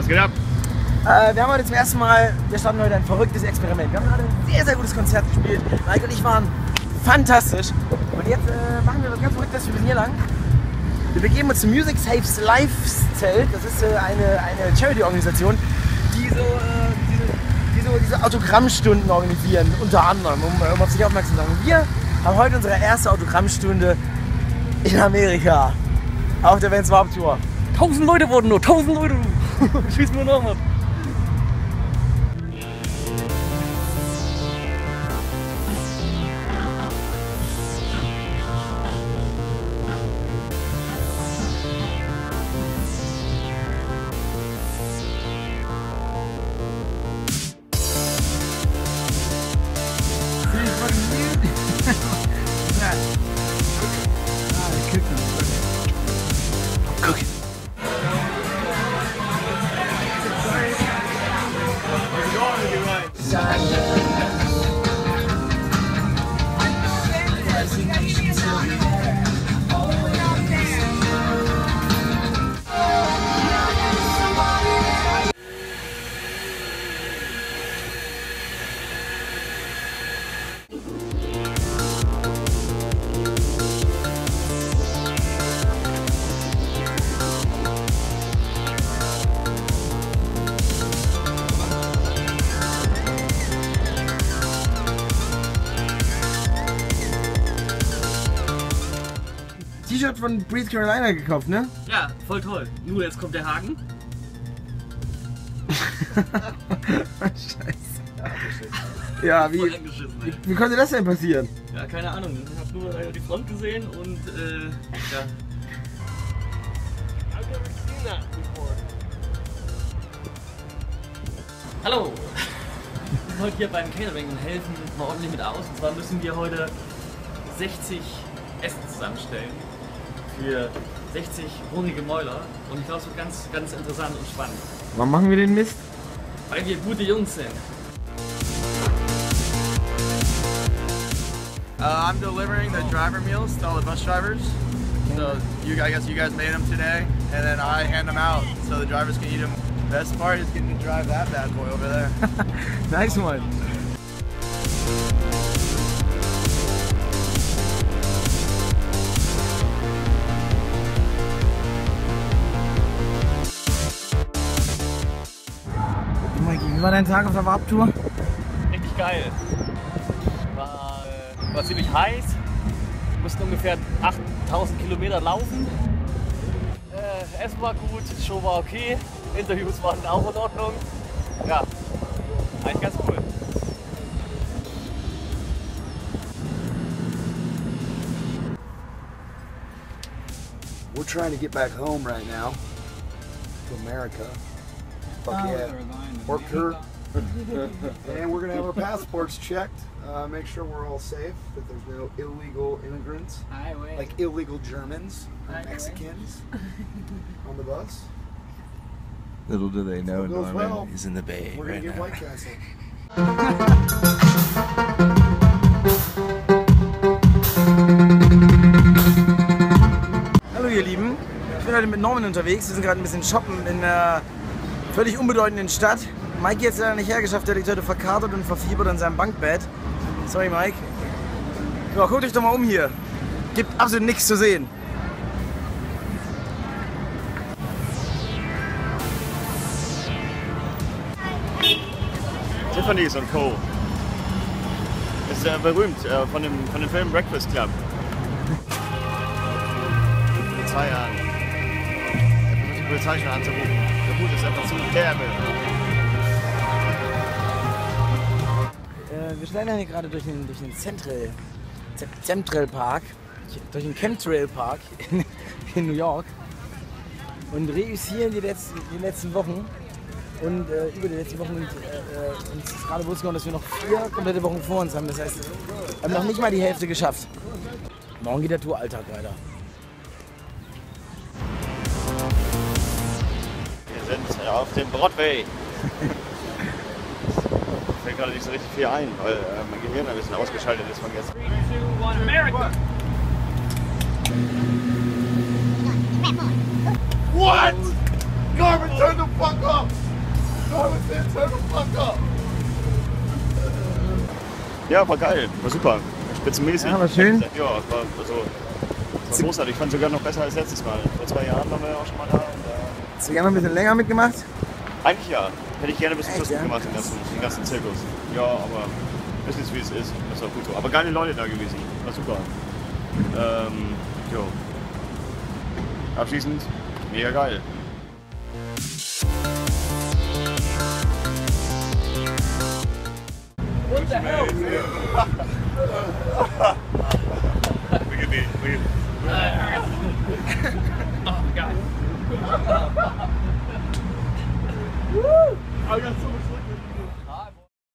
Was geht ab? Wir haben heute zum ersten Mal, wir starten heute ein verrücktes Experiment. Wir haben gerade ein sehr, sehr gutes Konzert gespielt. Mike und ich waren fantastisch. Und jetzt machen wir was ganz Verrücktes. Wir sind hier lang. Wir begeben uns zum Music Saves Lives Zelt. Das ist eine Charity-Organisation, die diese Autogrammstunden organisieren, unter anderem, um auf sich aufmerksam zu machen. Wir haben heute unsere erste Autogrammstunde in Amerika. Auf der Vans Warped Tour. 1000 Leute wurden nur, 1000 Leute! Schieß mir noch mal! Cookies. T-Shirt von Breeze Carolina gekauft, ne? Ja, voll toll. Nur jetzt kommt der Haken. Scheiße. Ja, wie konnte das denn passieren? Ja, keine Ahnung. Ich habe nur die Front gesehen und ja. Hallo! Wir sind heute hier beim Catering und helfen mal ordentlich mit aus. Und zwar müssen wir heute 60 Essen zusammenstellen für 60 hungrige Mäuler. Und ich glaube, es wird ganz, ganz interessant und spannend. Warum machen wir den Mist? Weil wir gute Jungs sind. I'm delivering the driver meals to all the bus drivers. So I guess you guys made them today, and then I hand them out so the drivers can eat them. Best part is getting to drive that bad boy over there. Nice one. Mikey, wie war dein Tag auf der Warped-Tour? Richtig geil. War ziemlich heiß. Wir mussten ungefähr 8000 Kilometer laufen. Essen war gut, Show war okay, Interviews waren auch in Ordnung. Ja, eigentlich ganz cool. We're trying to get back home right now to America. Fuck yeah. Work her. And we're gonna have our passports checked. Make sure we're all safe, that there's no illegal immigrants, like illegal Germans, Mexicans on the bus. Little do they know, Goes Norman well. is in the Bay We're gonna right get now. White Castle. Hallo ihr Lieben, ich bin heute mit Norman unterwegs. Wir sind gerade ein bisschen shoppen in einer völlig unbedeutenden Stadt. Mike hat es leider nicht hergeschafft, der liegt heute verkatert und verfiebert in seinem Bankbett. Sorry Mike. Ja, guckt euch doch mal um hier. Gibt absolut nichts zu sehen. Tiffany's und Co. Ist berühmt von dem Film Breakfast Club. Die Polizei an. Er versucht die Polizei schon anzurufen. Der Hut ist einfach zu derbe. Wir schlendern hier gerade durch den Central Park, durch den Chemtrail Park in New York und reüssieren die letzten Wochen und über die letzten Wochen uns ist gerade bewusst geworden, dass wir noch 4 komplette Wochen vor uns haben. Das heißt, wir haben noch nicht mal die Hälfte geschafft. Morgen geht der Touralltag weiter. Wir sind auf dem Broadway. Fällt gerade nicht so richtig viel ein, weil mein Gehirn ein bisschen ausgeschaltet ist von gestern. 3, 2, 1, America! What? Garmin, turn the fuck up! Ja, war geil, war super. Spitzenmäßig. Ja, war schön. Ja, war großartig. Ich fand sogar noch besser als letztes Mal. Vor 2 Jahren waren wir ja auch schon mal da. Hast du gerne noch ein bisschen länger mitgemacht? Eigentlich ja. Hätte ich gerne ein bisschen Echt, Schluss ja? gemacht, den ganzen Zirkus. Ja, aber ist jetzt wie es ist. Das war gut so. Aber geile Leute da gewesen. War super. Jo. Abschließend, mega geil. What the hell? Look at me. Oh, God. I got so much